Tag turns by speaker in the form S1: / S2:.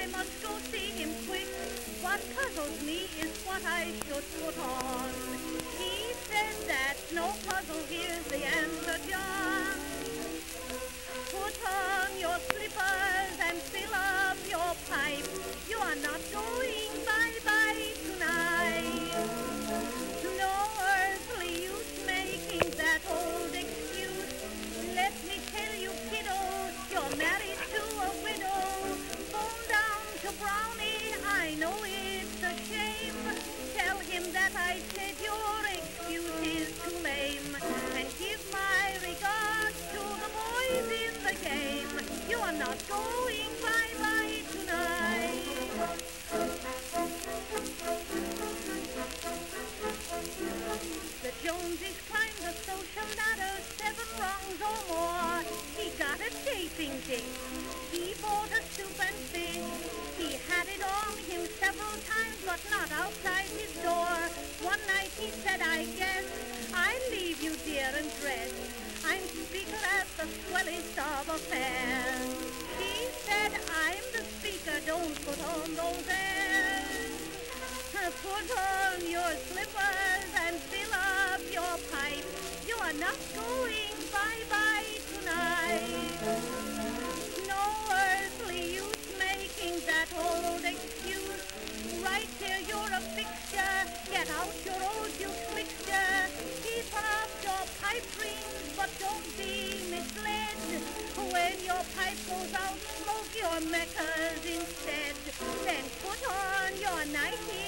S1: I must go see him quick. What puzzles me is what I should put on. He says that's no puzzle, here's the answer, John. Put on your slippers and fill up your pipe. You are not going bye-bye tonight. No earthly use making that old excuse. Let me tell you, kiddo, you're married to a widow. Phone down to Brownie, I know it's a shame. Tell him that I said your excuse is too lame. And give my regards to the boys in the game. You are not going bye-bye tonight. The Joneses climbed the social ladder 7 rungs or more. He got a chafing dish. He bought a soup and fish. He had it on him several times, but not outside his door. One night he said, I guess I'll leave you, dear, and dress. I'm speaker at the swellest of affairs. He said, I'm the speaker, don't put on those airs. Put on your slippers and fill up your pipe. You are not going bye-bye tonight. No earthly use making that old excuse. Right here you're a fixture. Get out your old Duke's mixture. Keep up your pipe dreams, but don't be misled. When your pipe goes out, smoke your Meccas instead. Then put on your nightie